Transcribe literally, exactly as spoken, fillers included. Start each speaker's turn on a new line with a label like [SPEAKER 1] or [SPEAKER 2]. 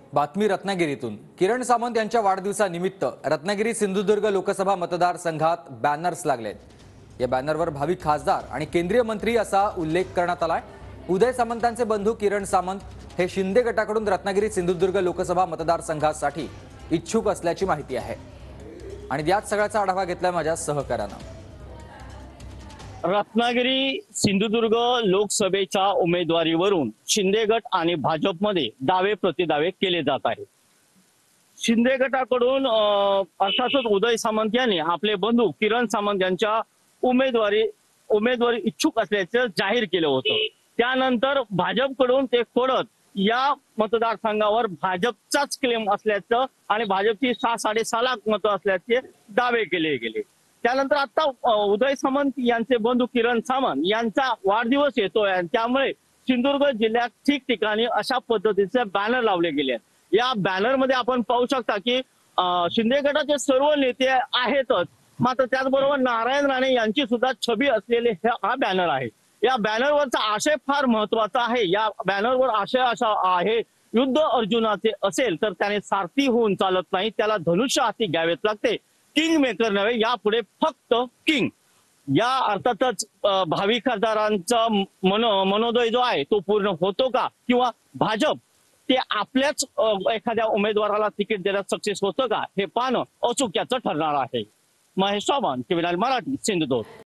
[SPEAKER 1] बातमी रत्नागिरीतून। किरण सामंत यांच्या वाढदिवसानिमित्त रत्नागिरी सिंधुदुर्ग लोकसभा मतदारसंघात बॅनर्स लागलेत। या बॅनरवर भावी खासदार आणि केंद्रीय मंत्री असा उल्लेख करण्यात आलाय। उदय सामंतांचे बंधू किरण सामंत हे शिंदे गटाकडून रत्नागिरी सिंधुदुर्ग लोकसभा मतदारसंघासाठी इच्छुक असल्याची माहिती आहे। आणि याच सगळ्याचा आढावा घेतलाय माझ्या सहकाऱ्यानं।
[SPEAKER 2] रत्नागिरी सिंधुदुर्ग लोकसभेच्या उमेदवारीवरून शिंदे गट आणि भाजपमध्ये दावे प्रतिदावे केले जात आहेत। शिंदे गटाकडून अर्थातच उदय सामंत यांनी आपले बंधू किरण सामंत यांच्या उमेदवारी उमेदवारी इच्छुक असल्याचे जाहीर केलं होतं। त्यानंतर भाजपकडून ते खोडत या मतदारसंघावर भाजपचाच क्लेम असल्याचं आणि भाजपची सहा साडेसहा लाख मतं असल्याचे दावे केले गेले। त्यानंतर आता उदय सामंत यांचे बंधू किरण सामंत यांचा वाढदिवस येतोय आणि त्यामुळे सिंधुदुर्ग जिल्ह्यात ठिकठिकाणी अशा पद्धतीचे बॅनर लावले गेले आहेत। या बॅनर मध्ये आपण पाहू शकता की शिंदे गटाचे सर्व नेते आहेतच, मात्र त्याचबरोबर नारायण राणे यांची सुद्धा छबी असलेले हा बॅनर आहे। या बॅनरवरचा आशय फार महत्वाचा आहे। या बॅनरवर आशय असा आहे, युद्ध अर्जुनाचे असेल तर त्याने सारथी होऊन चालत नाही, त्याला धनुष्य हाती घ्यावेच लागते। किंग मेकर नव्हे, यापुढे फक्त किंग। या अर्थातच भावी खासदारांचा मनो मनोदय जो आहे तो पूर्ण होतो का, किंवा भाजप ते आपल्याच एखाद्या उमेदवाराला तिकीट देण्यात सक्सेस होतं का, हे पाहणं अचूक याचं ठरणार आहे। Mahesh Chavan, TV nine Marathi, Sindhudurg.